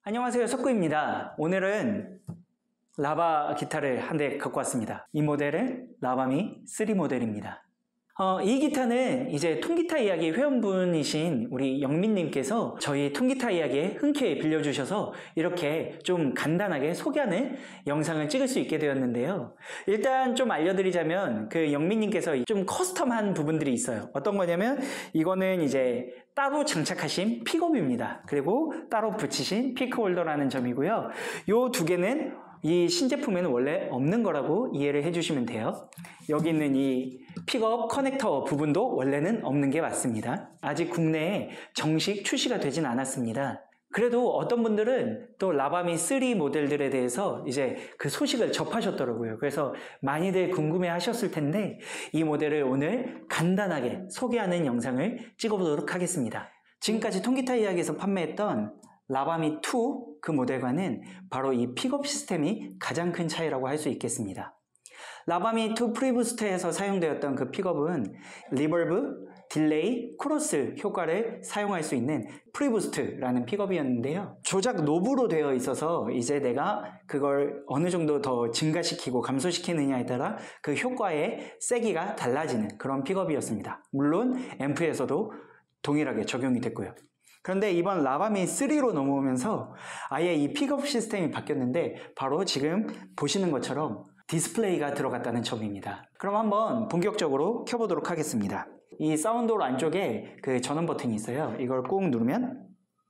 안녕하세요, 석구입니다. 오늘은 라바 기타를 한 대 갖고 왔습니다. 이 모델은 라바미 3 모델입니다. 이 기타는 이제 통기타 이야기 회원분이신 우리 영민님께서 저희 통기타 이야기에 흔쾌히 빌려주셔서 이렇게 좀 간단하게 소개하는 영상을 찍을 수 있게 되었는데요. 일단 좀 알려드리자면 그 영민님께서 좀 커스텀한 부분들이 있어요. 어떤 거냐면 이거는 이제 따로 장착하신 픽업입니다. 그리고 따로 붙이신 피크홀더라는 점이고요. 요 두 개는 이 신제품에는 원래 없는 거라고 이해를 해주시면 돼요. 여기 있는 이 픽업 커넥터 부분도 원래는 없는 게 맞습니다. 아직 국내에 정식 출시가 되진 않았습니다. 그래도 어떤 분들은 또 라바미 3 모델들에 대해서 이제 그 소식을 접하셨더라고요. 그래서 많이들 궁금해 하셨을 텐데 이 모델을 오늘 간단하게 소개하는 영상을 찍어보도록 하겠습니다. 지금까지 통기타 이야기에서 판매했던 라바미 2 그 모델과는 바로 이 픽업 시스템이 가장 큰 차이라고 할 수 있겠습니다. 라바미 2 프리부스트에서 사용되었던 그 픽업은 리버브, 딜레이, 크로스 효과를 사용할 수 있는 프리부스트라는 픽업이었는데요. 조작 노브로 되어 있어서 이제 내가 그걸 어느 정도 더 증가시키고 감소시키느냐에 따라 그 효과의 세기가 달라지는 그런 픽업이었습니다. 물론 앰프에서도 동일하게 적용이 됐고요. 그런데 이번 라바미 3로 넘어오면서 아예 이 픽업 시스템이 바뀌었는데 바로 지금 보시는 것처럼 디스플레이가 들어갔다는 점입니다. 그럼 한번 본격적으로 켜보도록 하겠습니다. 이 사운드홀 안쪽에 그 전원 버튼이 있어요. 이걸 꾹 누르면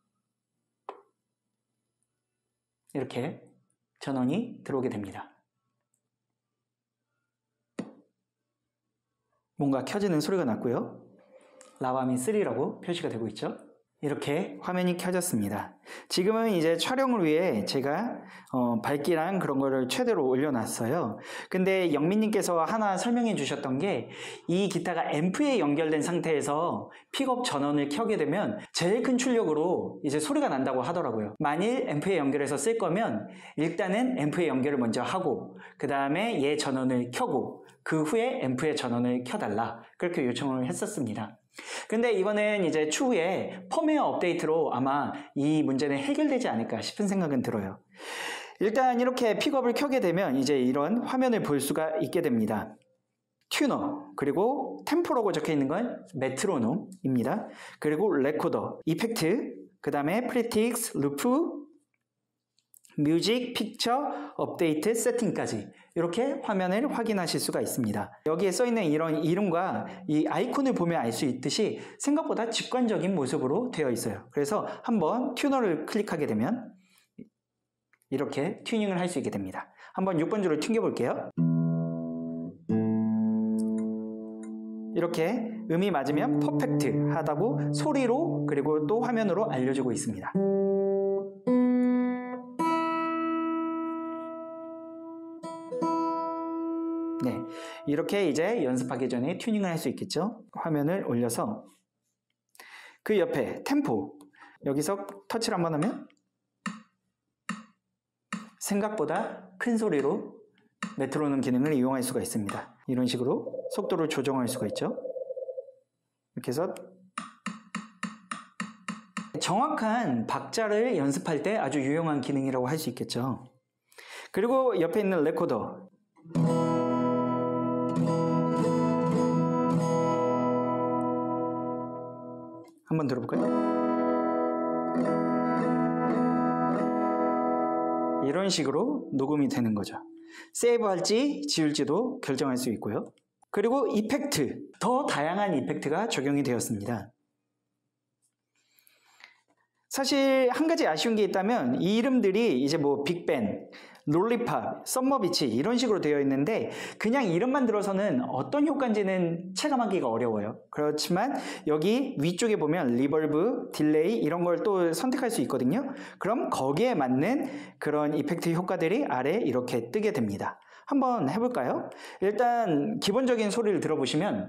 이렇게 전원이 들어오게 됩니다. 뭔가 켜지는 소리가 났고요. 라바미 3라고 표시가 되고 있죠. 이렇게 화면이 켜졌습니다. 지금은 이제 촬영을 위해 제가 밝기랑 그런 거를 최대로 올려놨어요. 근데 영민님께서 하나 설명해 주셨던 게 이 기타가 앰프에 연결된 상태에서 픽업 전원을 켜게 되면 제일 큰 출력으로 이제 소리가 난다고 하더라고요. 만일 앰프에 연결해서 쓸 거면 일단은 앰프에 연결을 먼저 하고 그 다음에 얘 전원을 켜고 그 후에 앰프의 전원을 켜달라 그렇게 요청을 했었습니다. 근데 이거는 이제 추후에 펌웨어 업데이트로 아마 이 문제는 해결되지 않을까 싶은 생각은 들어요. 일단 이렇게 픽업을 켜게 되면 이제 이런 화면을 볼 수가 있게 됩니다. 튜너, 그리고 템포라고 적혀 있는 건 메트로놈입니다. 그리고 레코더, 이펙트, 그 다음에 프리틱스, 루프, 뮤직, 픽처, 업데이트, 세팅까지 이렇게 화면을 확인하실 수가 있습니다. 여기에 써있는 이런 이름과 이 아이콘을 보면 알 수 있듯이 생각보다 직관적인 모습으로 되어 있어요. 그래서 한번 튜너를 클릭하게 되면 이렇게 튜닝을 할 수 있게 됩니다. 한번 6번 줄을 튕겨 볼게요. 이렇게 음이 맞으면 퍼펙트 하다고 소리로 그리고 또 화면으로 알려주고 있습니다. 네, 이렇게 이제 연습하기 전에 튜닝을 할 수 있겠죠. 화면을 올려서 그 옆에 템포 여기서 터치를 한번 하면 생각보다 큰 소리로 메트로놈 기능을 이용할 수가 있습니다. 이런 식으로 속도를 조정할 수가 있죠. 이렇게 해서 정확한 박자를 연습할 때 아주 유용한 기능이라고 할 수 있겠죠. 그리고 옆에 있는 레코더 한번 들어볼까요? 이런 식으로 녹음이 되는 거죠. 세이브할지 지울지도 결정할 수 있고요. 그리고 이펙트, 더 다양한 이펙트가 적용이 되었습니다. 사실 한 가지 아쉬운 게 있다면 이 이름들이 이제 뭐 빅밴, 롤리팝, 썸머비치 이런 식으로 되어 있는데 그냥 이름만 들어서는 어떤 효과인지는 체감하기가 어려워요. 그렇지만 여기 위쪽에 보면 리버브, 딜레이 이런 걸 또 선택할 수 있거든요. 그럼 거기에 맞는 그런 이펙트 효과들이 아래 이렇게 뜨게 됩니다. 한번 해볼까요? 일단 기본적인 소리를 들어보시면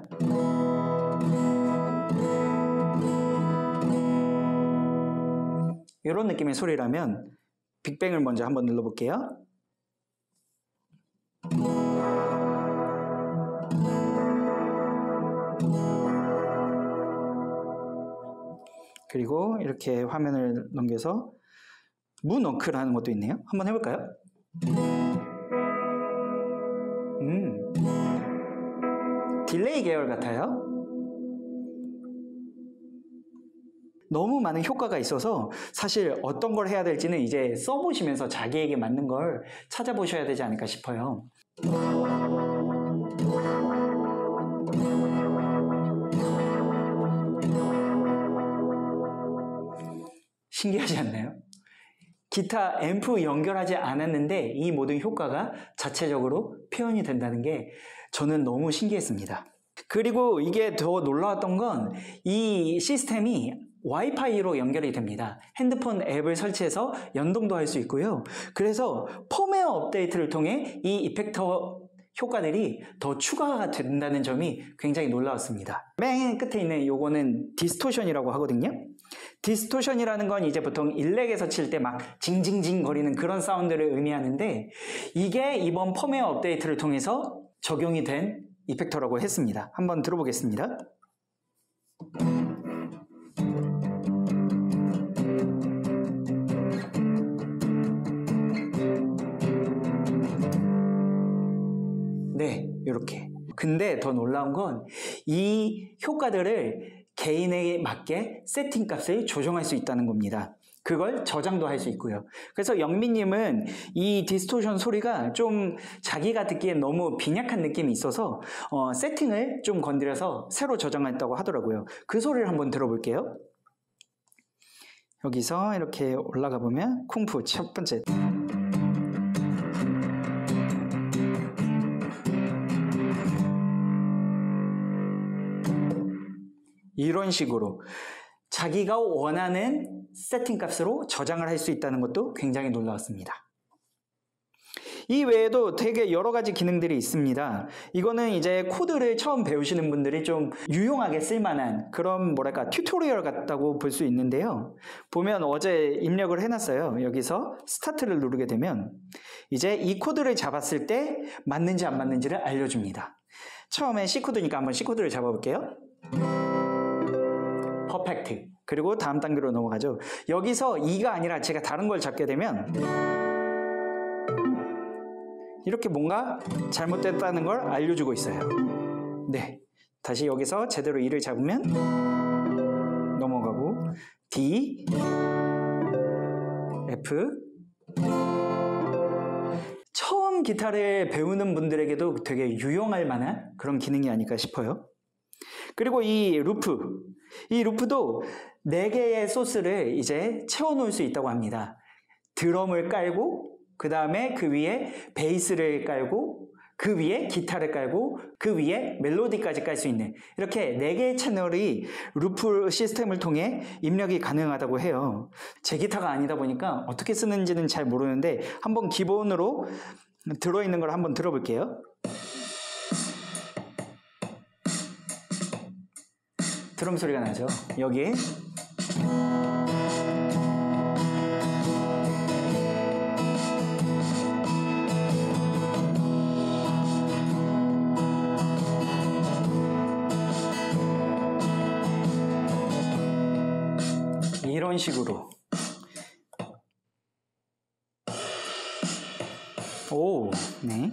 이런 느낌의 소리라면 빅뱅을 먼저 한번 눌러볼게요. 그리고 이렇게 화면을 넘겨서 문워크라는 것도 있네요. 한번 해볼까요? 딜레이 계열 같아요. 너무 많은 효과가 있어서 사실 어떤 걸 해야 될지는 이제 써보시면서 자기에게 맞는 걸 찾아보셔야 되지 않을까 싶어요. 신기하지 않나요? 기타 앰프 연결하지 않았는데 이 모든 효과가 자체적으로 표현이 된다는 게 저는 너무 신기했습니다. 그리고 이게 더 놀라웠던 건 이 시스템이 와이파이로 연결이 됩니다. 핸드폰 앱을 설치해서 연동도 할 수 있고요. 그래서 펌웨어 업데이트를 통해 이 이펙터 효과들이 더 추가가 된다는 점이 굉장히 놀라웠습니다. 맨 끝에 있는 요거는 디스토션이라고 하거든요. 디스토션이라는 건 이제 보통 일렉에서 칠 때 막 징징징 거리는 그런 사운드를 의미하는데 이게 이번 펌웨어 업데이트를 통해서 적용이 된 이펙터라고 했습니다. 한번 들어보겠습니다. 네, 이렇게. 근데 더 놀라운 건 이 효과들을 개인에 맞게 세팅 값을 조정할 수 있다는 겁니다. 그걸 저장도 할 수 있고요. 그래서 영민님은 이 디스토션 소리가 좀 자기가 듣기엔 너무 빈약한 느낌이 있어서 세팅을 좀 건드려서 새로 저장했다고 하더라고요. 그 소리를 한번 들어볼게요. 여기서 이렇게 올라가 보면 쿵푸 첫 번째. 이런 식으로 자기가 원하는 세팅 값으로 저장을 할 수 있다는 것도 굉장히 놀라웠습니다. 이 외에도 되게 여러 가지 기능들이 있습니다. 이거는 이제 코드를 처음 배우시는 분들이 좀 유용하게 쓸만한 그런 뭐랄까 튜토리얼 같다고 볼 수 있는데요. 보면 어제 입력을 해놨어요. 여기서 스타트를 누르게 되면 이제 이 코드를 잡았을 때 맞는지 안 맞는지를 알려줍니다. 처음에 C코드니까 한번 C코드를 잡아볼게요. 퍼펙트. 그리고 다음 단계로 넘어가죠. 여기서 2가 아니라 제가 다른 걸 잡게 되면 이렇게 뭔가 잘못됐다는 걸 알려주고 있어요. 네, 다시 여기서 제대로 2를 잡으면 넘어가고 D, F. 처음 기타를 배우는 분들에게도 되게 유용할 만한 그런 기능이 아닐까 싶어요. 그리고 이 루프도 4개의 소스를 이제 채워놓을 수 있다고 합니다. 드럼을 깔고 그 다음에 그 위에 베이스를 깔고 그 위에 기타를 깔고 그 위에 멜로디까지 깔 수 있는 이렇게 4개의 채널이 루프 시스템을 통해 입력이 가능하다고 해요. 제 기타가 아니다 보니까 어떻게 쓰는지는 잘 모르는데 한번 기본으로 들어있는 걸 한번 들어볼게요. 드럼 소리가 나죠. 여기에 이런 식으로 오, 네.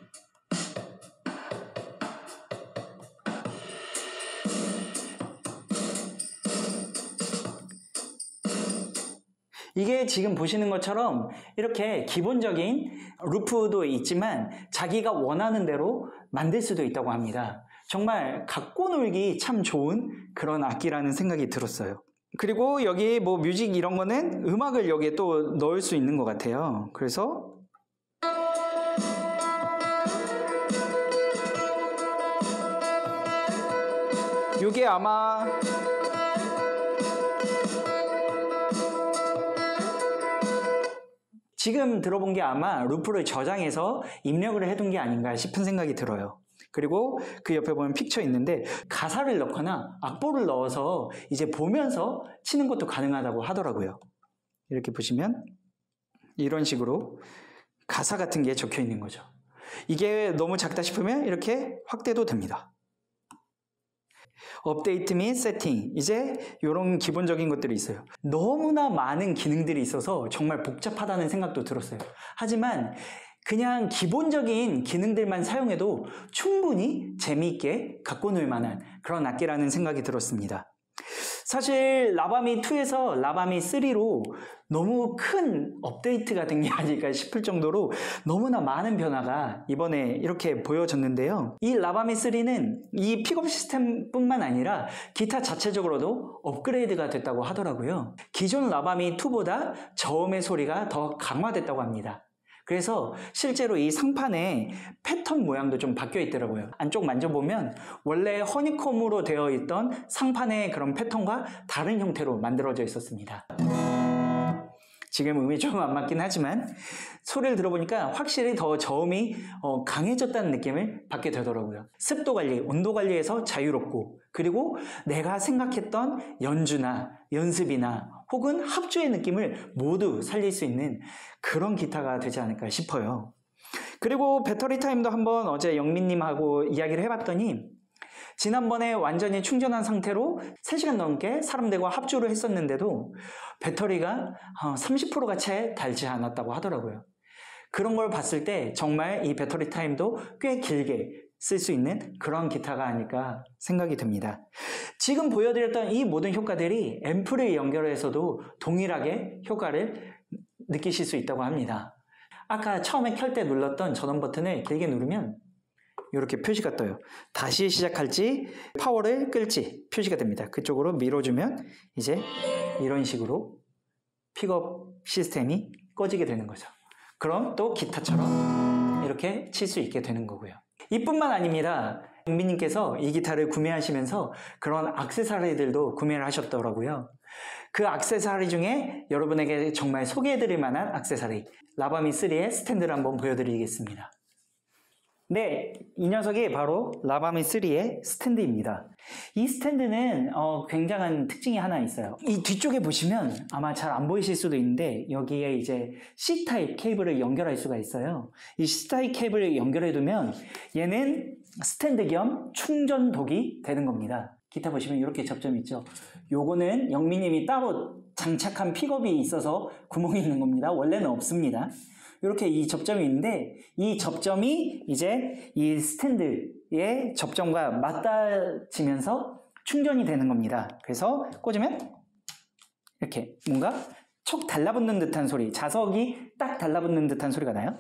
이게 지금 보시는 것처럼 이렇게 기본적인 루프도 있지만 자기가 원하는 대로 만들 수도 있다고 합니다. 정말 갖고 놀기 참 좋은 그런 악기라는 생각이 들었어요. 그리고 여기 뭐 뮤직 이런 거는 음악을 여기에 또 넣을 수 있는 것 같아요. 그래서 이게 아마 지금 들어본 게 아마 루프를 저장해서 입력을 해둔 게 아닌가 싶은 생각이 들어요. 그리고 그 옆에 보면 픽처 있는데 가사를 넣거나 악보를 넣어서 이제 보면서 치는 것도 가능하다고 하더라고요. 이렇게 보시면 이런 식으로 가사 같은 게 적혀 있는 거죠. 이게 너무 작다 싶으면 이렇게 확대도 됩니다. 업데이트 및 세팅, 이제 이런 기본적인 것들이 있어요. 너무나 많은 기능들이 있어서 정말 복잡하다는 생각도 들었어요. 하지만 그냥 기본적인 기능들만 사용해도 충분히 재미있게 갖고 놀 만한 그런 악기라는 생각이 들었습니다. 사실 라바미2에서 라바미3로 너무 큰 업데이트가 된 게 아닐까 싶을 정도로 너무나 많은 변화가 이번에 이렇게 보여졌는데요. 이 라바미3는 이 픽업 시스템뿐만 아니라 기타 자체적으로도 업그레이드가 됐다고 하더라고요. 기존 라바미2보다 저음의 소리가 더 강화됐다고 합니다. 그래서 실제로 이 상판의 패턴 모양도 좀 바뀌어 있더라고요. 안쪽 만져보면 원래 허니콤으로 되어 있던 상판의 그런 패턴과 다른 형태로 만들어져 있었습니다. 지금 음이 좀 안 맞긴 하지만 소리를 들어보니까 확실히 더 저음이 강해졌다는 느낌을 받게 되더라고요. 습도 관리, 온도 관리에서 자유롭고, 그리고 내가 생각했던 연주나 연습이나 혹은 합주의 느낌을 모두 살릴 수 있는 그런 기타가 되지 않을까 싶어요. 그리고 배터리 타임도 한번 어제 영민님하고 이야기를 해봤더니 지난번에 완전히 충전한 상태로 3시간 넘게 사람들과 합주를 했었는데도 배터리가 30%가 채 닳지 않았다고 하더라고요. 그런 걸 봤을 때 정말 이 배터리 타임도 꽤 길게 쓸 수 있는 그런 기타가 아닐까 생각이 듭니다. 지금 보여드렸던 이 모든 효과들이 앰프를 연결해서도 동일하게 효과를 느끼실 수 있다고 합니다. 아까 처음에 켤 때 눌렀던 전원 버튼을 길게 누르면 이렇게 표시가 떠요. 다시 시작할지 파워를 끌지 표시가 됩니다. 그쪽으로 밀어주면 이제 이런 식으로 픽업 시스템이 꺼지게 되는 거죠. 그럼 또 기타처럼 이렇게 칠 수 있게 되는 거고요. 이뿐만 아닙니다. 영민님께서 이 기타를 구매하시면서 그런 액세서리들도 구매를 하셨더라고요. 그 액세서리 중에 여러분에게 정말 소개해드릴 만한 액세서리, 라바미3의 스탠드를 한번 보여드리겠습니다. 네, 이 녀석이 바로 라바미3의 스탠드입니다. 이 스탠드는 굉장한 특징이 하나 있어요. 이 뒤쪽에 보시면 아마 잘 안 보이실 수도 있는데 여기에 이제 C타입 케이블을 연결할 수가 있어요. 이 C타입 케이블을 연결해 두면 얘는 스탠드 겸 충전독이 되는 겁니다. 기타 보시면 이렇게 접점이 있죠. 요거는 영민님이 따로 장착한 픽업이 있어서 구멍이 있는 겁니다. 원래는 없습니다. 이렇게 이 접점이 있는데 이 접점이 이제 이 스탠드의 접점과 맞닿아지면서 충전이 되는 겁니다. 그래서 꽂으면 이렇게 뭔가 촉 달라붙는 듯한 소리, 자석이 딱 달라붙는 듯한 소리가 나요.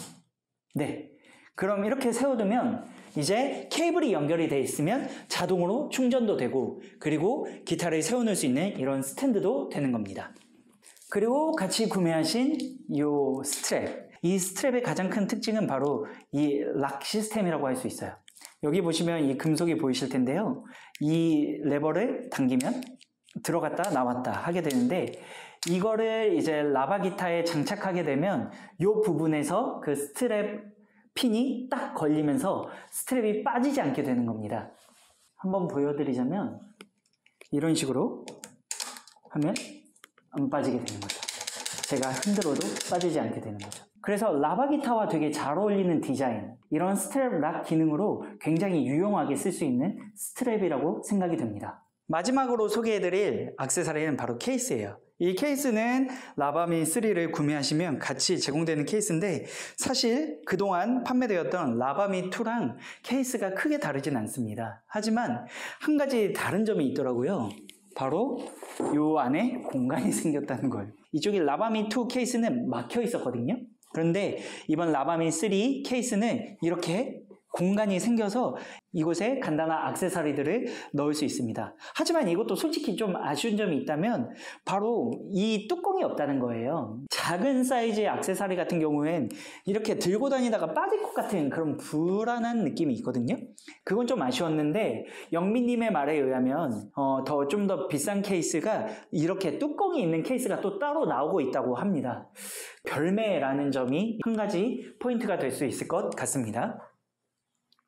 네, 그럼 이렇게 세워두면 이제 케이블이 연결이 되어 있으면 자동으로 충전도 되고, 그리고 기타를 세워놓을 수 있는 이런 스탠드도 되는 겁니다. 그리고 같이 구매하신 이 스트랩, 이 스트랩의 가장 큰 특징은 바로 이 락 시스템이라고 할 수 있어요. 여기 보시면 이 금속이 보이실 텐데요. 이 레버를 당기면 들어갔다 나왔다 하게 되는데, 이거를 이제 라바 기타에 장착하게 되면 이 부분에서 그 스트랩 핀이 딱 걸리면서 스트랩이 빠지지 않게 되는 겁니다. 한번 보여드리자면 이런 식으로 하면 안 빠지게 되는 거죠. 제가 흔들어도 빠지지 않게 되는 거죠. 그래서 라바 기타와 되게 잘 어울리는 디자인, 이런 스트랩 락 기능으로 굉장히 유용하게 쓸 수 있는 스트랩이라고 생각이 듭니다. 마지막으로 소개해드릴 액세서리는 바로 케이스예요. 이 케이스는 라바미3를 구매하시면 같이 제공되는 케이스인데, 사실 그동안 판매되었던 라바미2랑 케이스가 크게 다르진 않습니다. 하지만 한 가지 다른 점이 있더라고요. 바로 이 안에 공간이 생겼다는 거예요. 이쪽이 라바미2 케이스는 막혀 있었거든요. 그런데 이번 라바미3 케이스는 이렇게 공간이 생겨서 이곳에 간단한 액세서리들을 넣을 수 있습니다. 하지만 이것도 솔직히 좀 아쉬운 점이 있다면 바로 이 뚜껑이 없다는 거예요. 작은 사이즈의 액세서리 같은 경우엔 이렇게 들고 다니다가 빠질 것 같은 그런 불안한 느낌이 있거든요. 그건 좀 아쉬웠는데 영민님의 말에 의하면 좀 더 비싼 케이스가 이렇게 뚜껑이 있는 케이스가 또 따로 나오고 있다고 합니다. 별매라는 점이 한 가지 포인트가 될 수 있을 것 같습니다.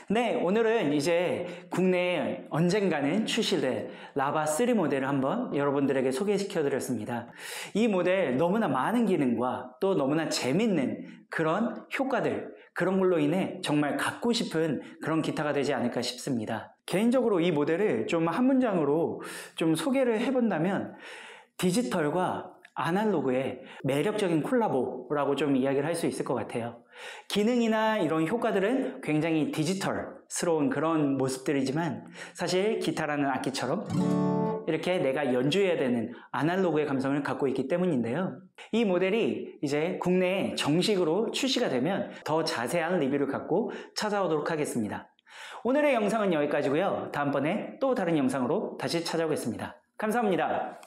네, 오늘은 이제 국내에 언젠가는 출시될 라바 3 모델을 한번 여러분들에게 소개시켜 드렸습니다. 이 모델 너무나 많은 기능과 또 너무나 재밌는 그런 효과들, 그런 걸로 인해 정말 갖고 싶은 그런 기타가 되지 않을까 싶습니다. 개인적으로 이 모델을 좀 한 문장으로 좀 소개를 해본다면 디지털과 아날로그의 매력적인 콜라보라고 좀 이야기를 할 수 있을 것 같아요. 기능이나 이런 효과들은 굉장히 디지털스러운 그런 모습들이지만 사실 기타라는 악기처럼 이렇게 내가 연주해야 되는 아날로그의 감성을 갖고 있기 때문인데요. 이 모델이 이제 국내에 정식으로 출시가 되면 더 자세한 리뷰를 갖고 찾아오도록 하겠습니다. 오늘의 영상은 여기까지고요. 다음번에 또 다른 영상으로 다시 찾아오겠습니다. 감사합니다.